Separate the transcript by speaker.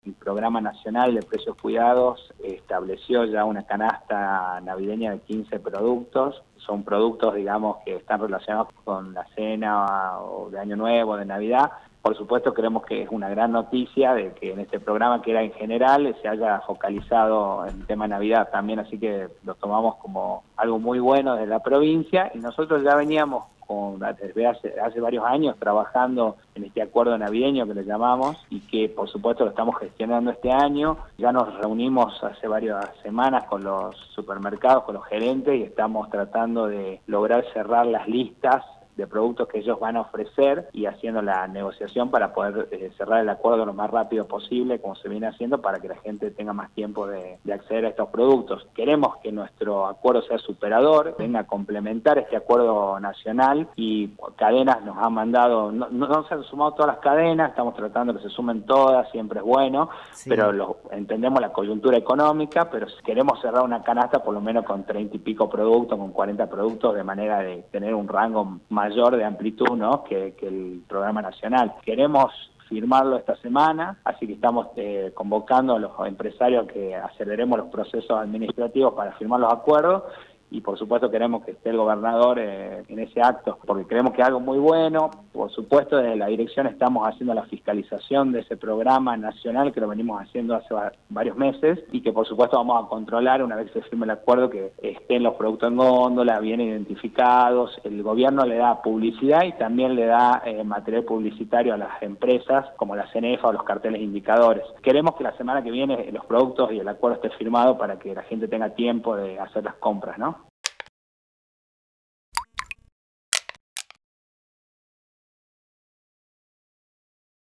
Speaker 1: el Programa Nacional de Precios Cuidados estableció ya una canasta navideña de 15 productos. Son productos, digamos, que están relacionados con la cena o de Año Nuevo, de Navidad. Por supuesto, creemos que es una gran noticia de que en este programa, que era en general, se haya focalizado en el tema Navidad también, así que lo tomamos como algo muy bueno desde la provincia, y nosotros ya veníamos desde hace varios años trabajando en este acuerdo navideño que le llamamos, y que por supuesto lo estamos gestionando este año. Ya nos reunimos hace varias semanas con los supermercados, con los gerentes, y estamos tratando de lograr cerrar las listas de productos que ellos van a ofrecer y haciendo la negociación para poder cerrar el acuerdo lo más rápido posible, como se viene haciendo, para que la gente tenga más tiempo de acceder a estos productos. Queremos que nuestro acuerdo sea superador, venga a complementar este acuerdo nacional, y cadenas nos han mandado, no se han sumado todas las cadenas, estamos tratando que se sumen todas, siempre es bueno, sí. Pero entendemos la coyuntura económica, pero queremos cerrar una canasta por lo menos con 30 y pico productos, con 40 productos, de manera de tener un rango mayor de amplitud, ¿no?, que el programa nacional. Queremos firmarlo esta semana, así que estamos convocando a los empresarios a que aceleremos los procesos administrativos para firmar los acuerdos, y por supuesto queremos que esté el gobernador en ese acto, porque creemos que es algo muy bueno. Por supuesto, desde la dirección estamos haciendo la fiscalización de ese programa nacional, que lo venimos haciendo hace varios meses, y que por supuesto vamos a controlar, una vez que se firme el acuerdo, que estén los productos en góndola, bien identificados. El gobierno le da publicidad y también le da material publicitario a las empresas, como la CENEFA o los carteles indicadores. Queremos que la semana que viene los productos y el acuerdo esté firmado para que la gente tenga tiempo de hacer las compras, ¿no?